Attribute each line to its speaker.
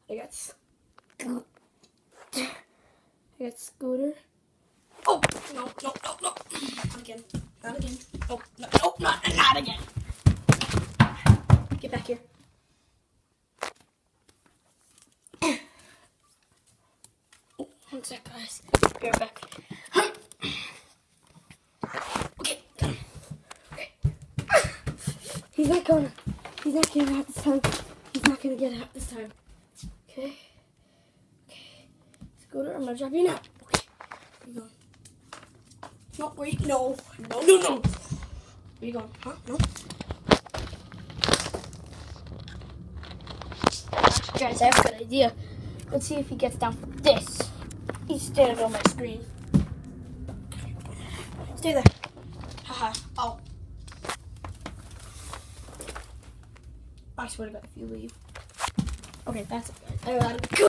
Speaker 1: I got Scooter. Oh, no. Not again. Oh, no, not again. Get back here. One sec, guys. Be right back. Okay, got him. Okay. He's not getting out this time. He's not gonna get out this time. Okay. Scooter, I'm gonna drop you now. Okay. Where you going? No, where you? No. Where you going? Huh? No. Guys, I have a good idea. Let's see if he gets down for this. He's standing on my screen. Stay there. Haha. Oh. I swear to God, if you leave. Okay, that's it, guys. I gotta go.